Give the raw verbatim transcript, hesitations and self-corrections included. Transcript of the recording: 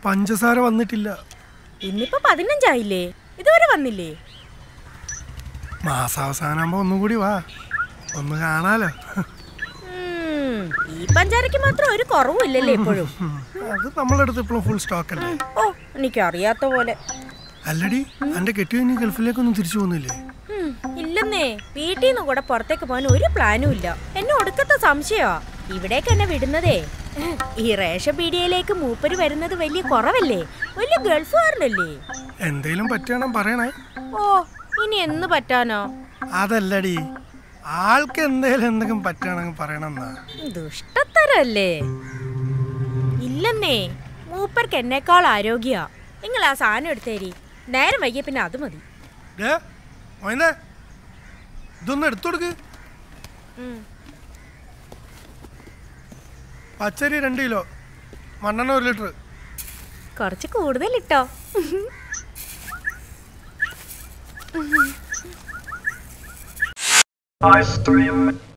പഞ്ചസാര വന്നിട്ടില്ല. ഇന്നിപ്പോ പതിനഞ്ചായില്ലേ? ഇതുവരെ വന്നില്ലേ? മാസാവസാനാകുമ്പോ ഒന്നും കൂടി വാ, ഒന്ന് കാണാലോ. ഈ പഞ്ചാരക്ക് മാത്രം ഒരു കുറവില്ലല്ലേ എപ്പോഴും? അത് നമ്മളെടുത്ത് ഇപ്പോഴും ഫുൾ സ്റ്റോക്ക് അല്ലേ? ഓ, എനിക്കറിയാത്ത പോലെ. അല്ലടി, എന്റെ കെട്ടിയ ഗൾഫിലേക്കൊന്നും തിരിച്ചു പോകുന്നില്ലേ? ഇല്ലെന്നേ, വീട്ടിൽ നിന്ന് കൂടെ പുറത്തേക്ക് പോകാൻ ഒരു പ്ലാനും ഇല്ല. എന്നെ ഒടുക്കത്തെ സംശയമാ ഇവിടേക്ക് എന്നെ വിടുന്നതേ. ഈ റേഷൻ പീഡിയയിലേക്ക് മൂപ്പര് വരുന്നത് വലിയ കുറവല്ലേ? വലിയ ഗൾഫുകാരനല്ലേ? എന്തേലും പറ്റണം പറയണേ. ഓ, ഇനി എന്ന് പറ്റാനോ? അതല്ലടി, ആൾക്ക് എന്തേലും എന്തെങ്കിലും പറ്റണമെങ്കിൽ പറയണമെന്നാ. ദുഷ്ടത്തരല്ലേ? ഇല്ലെന്നേ, മൂപ്പർക്ക് എന്നെക്കാൾ ആരോഗ്യ. നിങ്ങൾ ആ സാധനം എടുത്തേരി, നേരം വൈകിയ പിന്നെ അത് മതി. ഇതൊന്നും എടുത്തു കൊടുക്ക്. പച്ചരി രണ്ട് കിലോ, മണ്ണെണ്ണ ഒരു ലിറ്റർ. കുറച്ച് കൂടുതൽ ഇട്ടോ. Istream.